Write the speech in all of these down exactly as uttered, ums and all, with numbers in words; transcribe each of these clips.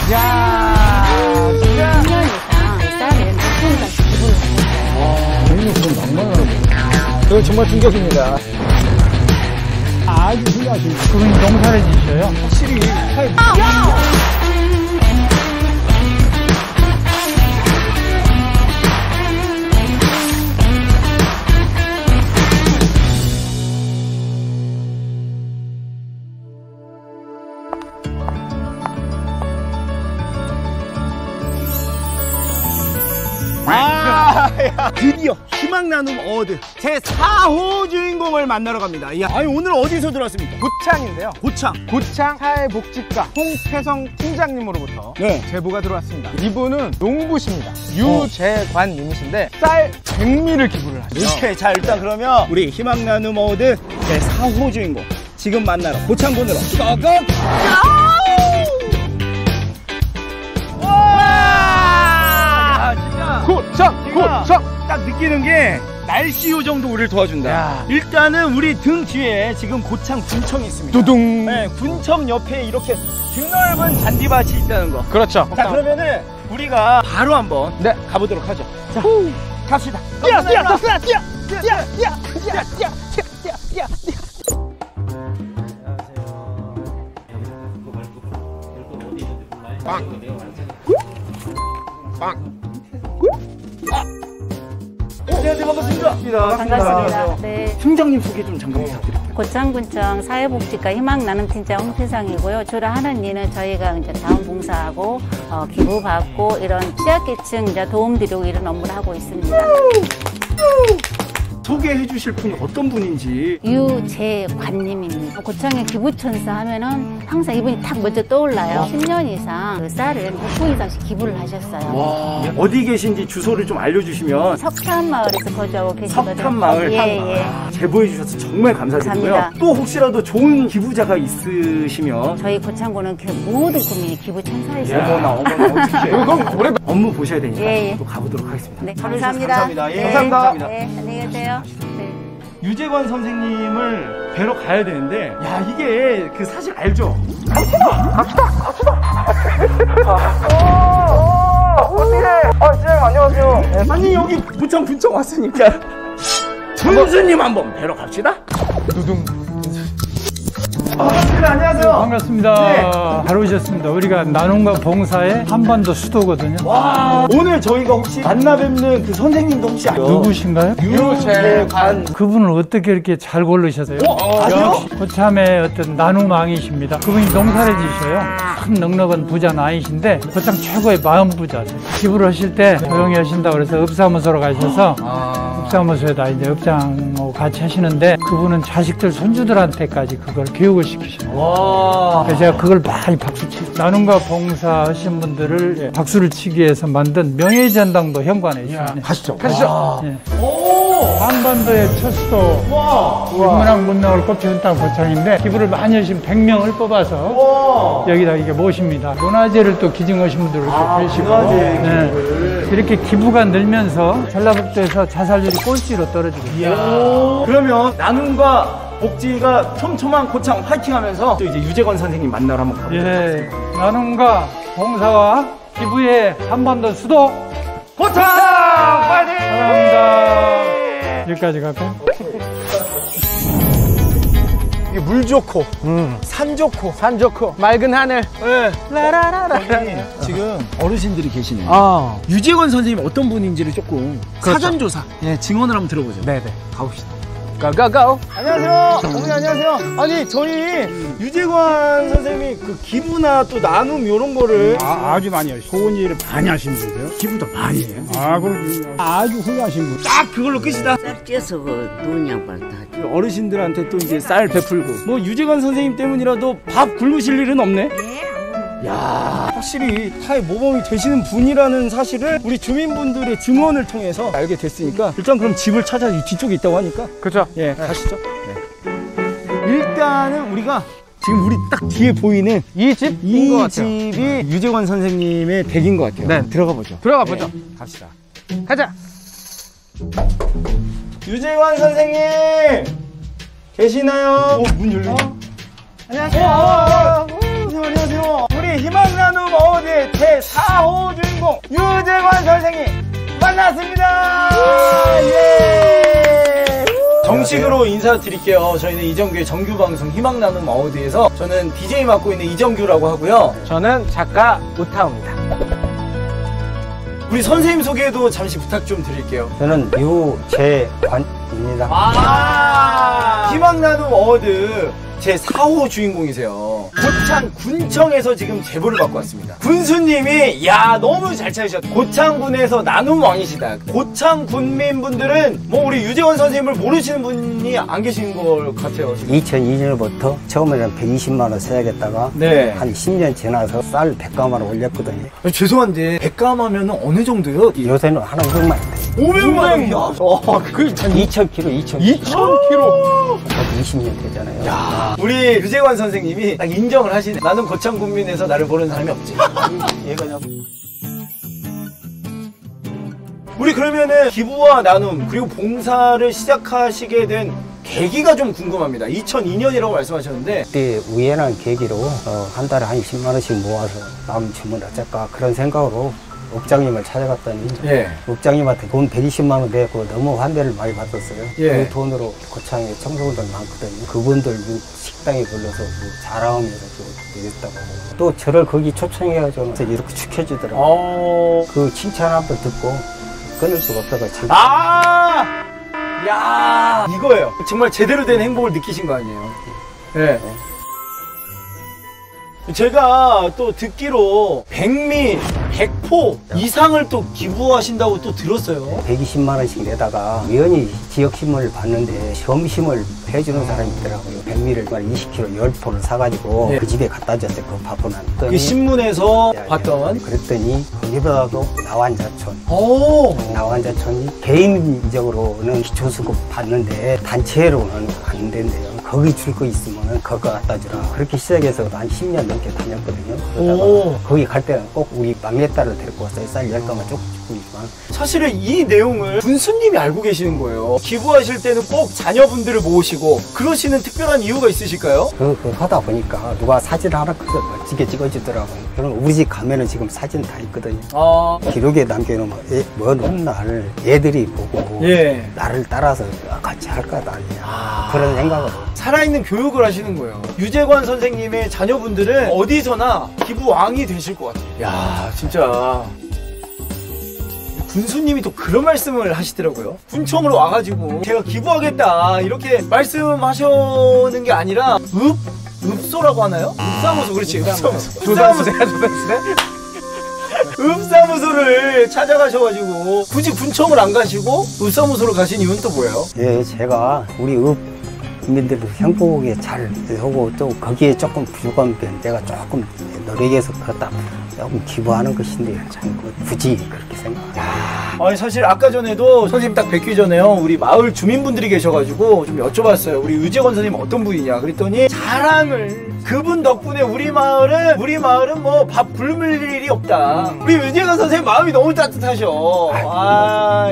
야, 진짜. 십 년 이상 쌀은 백분간씩 기부를 하셨어요. 와, 이거 그건 막말하네. 이거 정말 충격입니다. 아주 훌륭하십니다. 그분이 농사를 지셔요. 확실히. 아, 야, 드디어 희망 나눔 어워드 제사 호 주인공을 만나러 갑니다. 야, 아니 오늘 어디서 들어왔습니까? 고창인데요. 고창. 고창 사회복지과 홍태성 팀장님으로부터 네. 제보가 들어왔습니다. 이분은 농부십니다. 유재관님이신데 쌀 백 미를 기부를 하시죠. 오케이, 자 일단 그러면 우리 희망 나눔 어워드 제사 호 주인공 지금 만나러 고창군으로 고고! 고창! 고창! 딱 느끼는 게 날씨 요정도 우리를 도와준다. 야. 일단은 우리 등 뒤에 지금 고창 군청이 있습니다. 두둥! 네, 군청 옆에 이렇게 드넓은 잔디밭이 있다는 거. 그렇죠. 자, 그러면은 우리가 바로 한번 네. 가보도록 하죠. 자, 갑시다. 뛰어, 뛰어, 뛰어, 뛰어, 뛰어, 뛰어, 뛰어, 뛰어, 뛰어, 뛰어, 뛰어, 뛰어, 뛰어. 빵. 빵. 안녕하세요. 반갑습니다. 반갑습니다. 네. 팀장님 소개 좀 잠깐 부탁드릴게요. 고창군청 사회복지과 희망나눔 팀장 홍태상이고요. 주로 하는 일은 저희가 이제 자원봉사하고 어, 기부받고 이런 취약계층 이제 도움드리고 이런 업무를 하고 있습니다. 소개해 주실 분이 어떤 분인지. 유재관님입니다. 고창의 기부천사 하면은 항상 이분이 딱 먼저 떠올라요. 십 년 이상 그 쌀을 백 분 이상씩 기부를 하셨어요. 와, 어디 계신지 주소를 좀 알려주시면. 석탄마을에서 거주하고 계시거든요. 석탄마을. 예, 예. 제보해 주셔서 정말 감사드리고요. 감사합니다. 또 혹시라도 좋은 기부자가 있으시면. 저희 고창군은 그 모든 국민이 기부천사이세요. 어머나, 어머나, 어떡해. 그건 올해 업무 보셔야 되니까 예, 예. 또 가보도록 하겠습니다. 네, 참여해주셔서 감사합니다. 감사합니다. 예, 네, 감사합니다. 네, 안녕히 계세요. 네. 유재관 선생님을 뵈러 가야 되는데, 야, 이게 그 사실 알죠? 갑시다! 갑시다! 갑시다! 어떻게? 아, 팀장님 안녕하세요. 아니, 여기 부천 군청 왔으니까 군수님 한번 뵈러 갑시다. 두둥. 반갑습니다. 안녕하세요. 반갑습니다. 네. 잘 오셨습니다. 우리가 나눔과 봉사의 한반도 수도거든요. 와, 오늘 저희가 혹시 만나 뵙는 그 선생님도 혹시 아세요? 누구신가요? 유재관. 그분을 어떻게 이렇게 잘 고르셨어요? 어, 아세요? 역시 고참의 어떤 나눔왕이십니다. 그분이 농사를 지셔요. 참 넉넉한 부자는 아니신데 고참 최고의 마음 부자세요. 기부를 하실 때 조용히 하신다고 그래서 업사무소로 가셔서 업사무소에다 이제 업장하고 같이 하시는데 그분은 자식들 손주들한테까지 그걸 교육을 시키시는 거예요. 그래서 제가 그걸 많이 박수치고 나눔과 봉사 하신 분들을 박수를 치기 위해서 만든 명예전당도 현관에 있습니다. 가시죠. 가시죠. 예. 한반도의 첫 수도 인문학 문명을 꼽히는 땅 고창인데 기부를 많이 하신 백 명을 뽑아서 여기다 이게 모십니다. 문화재를 또 기증하신 분들 이렇게 아, 계시고 문화재 네. 기부를. 이렇게 기부가 늘면서 전라북도에서 자살률이 꼴찌로 떨어지고 있어요. 그러면 나눔과 복지가 촘촘한 고창 화이팅하면서 또 이제 유재관 선생님 만나러 한번 가보도록 예, 나눔과 봉사와 기부의 한반도 수도 고창 화이팅! 사랑합니다. 여기까지 갈까요? 이게 물 좋고, 음. 산 좋고, 산 좋고 맑은 하늘. 네. 라라라라. 지금 어르신들이 계시네요. 아, 유재관 선생님 어떤 분인지를 조금 그렇죠. 사전조사, 예, 증언을 한번 들어보죠. 네네. 가봅시다. 고고고. 안녕하세요. 어머니 안녕하세요. 아니 저희 유재관 선생님이 그 기부나 또 나눔 이런 거를 아, 아주 많이 하시고 좋은 일을 많이 하시는 분이세요. 기부도 많이 해요. 아, 그럼 아주 훌륭하신 분. 딱 그걸로 끝이다. 쌀 쪄서 그 누운 양반 다 줘. 어르신들한테 또 이제 쌀 베풀고 뭐 유재관 선생님 때문이라도 밥 굶으실 일은 없네. 야, 확실히 타의 모범이 되시는 분이라는 사실을 우리 주민분들의 증언을 통해서 알게 됐으니까 일단 그럼 집을 찾아 이 뒤쪽에 있다고 하니까 그렇죠. 예, 가시죠. 네. 일단은 우리가 지금 우리 딱 뒤에 보이는 이 집? 이 것 같아요. 집이 유재관 선생님의 댁인 것 같아요. 네. 들어가 보죠. 들어가 보죠. 네, 갑시다. 가자. 유재관 선생님 계시나요? 어, 문 열려. 안녕하세요. 안녕하세요. 안녕하세요. 우리 우리 희망나눔 어워드의 제사 호 주인공 유재관 선생님 만났습니다. 예. 정식으로 인사드릴게요. 저희는 이정규의 정규방송 희망나눔 어워드에서 저는 디제이 맡고 있는 이정규라고 하고요. 저는 작가 우타우입니다. 우리 선생님 소개도 잠시 부탁 좀 드릴게요. 저는 유재관입니다. 아, 희망나눔 어워드 제사 호 주인공이세요. 고창 군청에서 지금 제보를 받고 왔습니다. 군수님이 야 너무 잘 찾으셨다. 고창군에서 나눔 왕이시다. 고창 군민분들은 뭐 우리 유재관 선생님을 모르시는 분이 안 계신 것 같아요. 지금. 이천이 년부터 처음에는 백이십만 원 써야겠다가 네. 한 십 년 지나서 쌀 백가마를 올렸거든요. 아니, 죄송한데 백감하면 어느 정도요? 요새는 한 오백만 원 돼요. 오백만 원. 야, 어, 그 이천 킬로, 이천 이천 킬로. 이십 년 되잖아요. 야, 우리 유재관 선생님이 딱 인정을 하시네. 나는 고창 군민에서 나를 모르는 사람이 없지. 얘가냐고. 우리 그러면은 기부와 나눔 그리고 봉사를 시작하시게 된 계기가 좀 궁금합니다. 이천이 년이라고 말씀하셨는데 그때 우연한 계기로 어, 한 달에 한 이십만 원씩 모아서 나눔 주면 어쩔까 그런 생각으로 옥장님을 찾아갔더니 예. 옥장님한테 돈 백이십만 원 내고 너무 환대를 많이 받았어요. 예. 그 돈으로 고창에 청소년들 많거든요. 그분들 식당에 불러서 뭐 자랑하면서 이랬다고 또 저를 거기 초청해가지고 이렇게 축해주더라고요. 어... 그 칭찬 한번 듣고 끊을 수가 없어가지고 아! 야 이거예요. 정말 제대로 된 행복을 느끼신 거 아니에요? 네. 제가 또 듣기로 백미, 백포 이상을 또 기부하신다고 또 들었어요. 백이십만 원씩 내다가 우연히 지역신문을 봤는데 점심을 해주는 사람이 있더라고요. 백미를 이십 킬로그램 열 포를 사가지고 예. 그 집에 갖다 줬어요. 그 바보는. 그 신문에서 야, 야, 봤던. 그랬더니 거기보다도 나환자촌. 오. 나환자촌이 개인적으로는 기초수급 받는데 단체로는 안 된대요. 거기 줄 거 있으면 그거 갖다 주라. 그렇게 시작해서 한 십 년 넘게 다녔거든요. 그러다가 오. 거기 갈 때는 꼭 우리 막내딸을 데리고 왔어요. 쌀 열 가마 조금 주고 있지만. 사실은 이 내용을 군수님이 알고 계시는 거예요. 기부하실 때는 꼭 자녀분들을 모으시고 그러시는 특별한 이유가 있으실까요? 그, 그 하다 보니까 누가 사진을 하나 크게 멋지게 찍어주더라고요. 그럼 우리 집 가면은 지금 사진 다 있거든요. 아. 기록에 남겨놓으면 애, 먼 훗날 애들이 보고 예. 나를 따라서 같이 할 것 아니야. 아. 그런 생각으로. 살아있는 교육을 하시는 거예요. 유재관 선생님의 자녀분들은 어디서나 기부 왕이 되실 것 같아요. 야, 진짜. 군수님이 또 그런 말씀을 하시더라고요. 군청으로 와가지고 제가 기부하겠다 이렇게 말씀하시는 게 아니라 읍? 읍소라고 하나요? 읍사무소. 그렇지. 읍사무소. 조사무소야, 조사무소네? 읍사무소를 찾아가셔가지고 굳이 군청을 안 가시고 읍사무소로 가신 이유는 또 뭐예요? 예, 제가 우리 읍 국민들 행복하게 잘 하고 또 거기에 조금 부족한 게 내가 조금 노력해서 그렇다 조금 기부하는 것인데 참 굳이 그렇게 생각해요. 아니 사실 아까 전에도 선생님 딱 뵙기 전에요 우리 마을 주민분들이 계셔가지고 좀 여쭤봤어요. 우리 유재관 선생님 어떤 분이냐 그랬더니 자랑을 그분 덕분에 우리 마을은 우리 마을은 뭐 밥 굶을 일이 없다. 우리 유재관 선생님 마음이 너무 따뜻하셔. 아.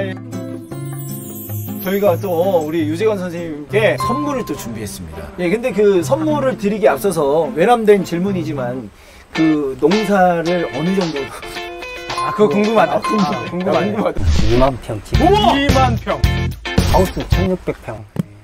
저희가 또 우리 유재관 선생님께 선물을 또 준비했습니다. 예, 근데 그 선물을 드리기 앞서서 외람된 질문이지만 그 농사를 어느 정도 아 그거 궁금하다. 아, 궁금해. 아, 궁금하네. 궁금하다. 이만 평집. 이만 평. 하우스 천육백 평.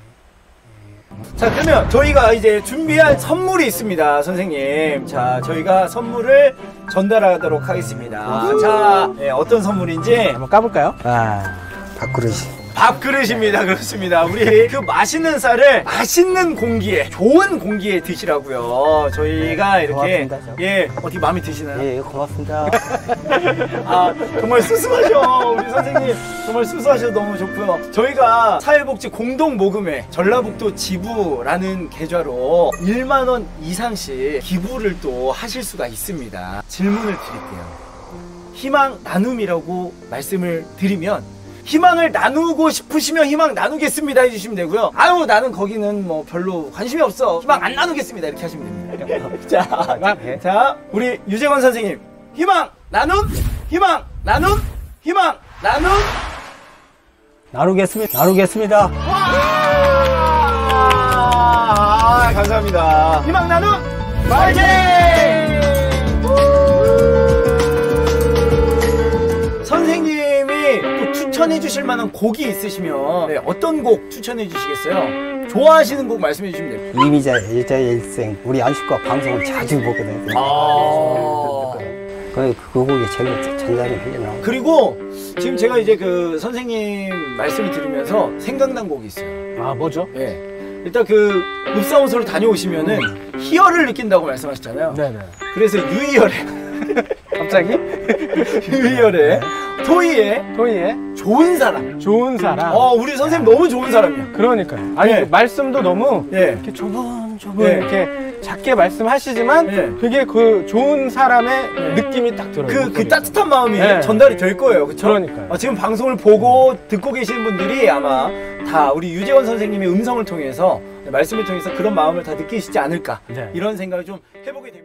자 그러면 저희가 이제 준비한 선물이 있습니다, 선생님. 자 저희가 선물을 전달하도록 하겠습니다. 자 예, 어떤 선물인지 한번 까볼까요? 아, 밥그릇이. 밥그릇입니다. 그렇습니다. 우리 그 맛있는 쌀을 맛있는 공기에 좋은 공기에 드시라고요. 저희가 이렇게 고맙습니다, 예 어떻게 마음에 드시나요? 예, 고맙습니다. 아 정말 수수하셔 우리 선생님. 정말 수수하셔서 너무 좋고요. 저희가 사회복지 공동모금회 전라북도 지부라는 계좌로 일만 원 이상씩 기부를 또 하실 수가 있습니다. 질문을 드릴게요. 희망 나눔이라고 말씀을 드리면 희망을 나누고 싶으시면 희망 나누겠습니다 해주시면 되고요. 아유 나는 거기는 뭐 별로 관심이 없어 희망 안 나누겠습니다 이렇게 하시면 됩니다. 자, 예. 자 우리 유재관 선생님 희망 나눔 희망 나눔 희망 나눔 나누겠습니다. 나누겠습니다. 와 감사합니다. 희망 나눔 파이팅! 추천해 주실 만한 곡이 있으시면 네, 어떤 곡 추천해 주시겠어요? 좋아하시는 곡 말씀해 주시면 돼요. 이미자 여자의 일생 우리 안식과 방송을 자주 보거든요. 아. 그, 그 곡이 제일 잔잔히 흘러나오고. 그리고 지금 제가 이제 그 선생님 말씀을 들으면서 생각난 곡이 있어요. 아, 뭐죠? 예. 일단 그 읍사원소를 다녀오시면은 희열을 느낀다고 말씀하셨잖아요. 네네. 그래서 유희열의 갑자기? 유희열의 토이의 토이의 좋은 사람. 좋은 사람. 어, 우리 선생님 너무 좋은 사람이야. 그러니까요. 아니, 네. 그 말씀도 너무 예. 이렇게 조분조분 네. 이렇게 작게 말씀하시지만 네. 되게 그 좋은 사람의 느낌이 딱 들어요. 그, 그 목소리에. 따뜻한 마음이 네. 전달이 될 거예요. 그쵸? 그러니까요. 어, 지금 방송을 보고 듣고 계시는 분들이 아마 다 우리 유재원 선생님의 음성을 통해서 말씀을 통해서 그런 마음을 다 느끼시지 않을까. 네. 이런 생각을 좀 해보게 됩니다.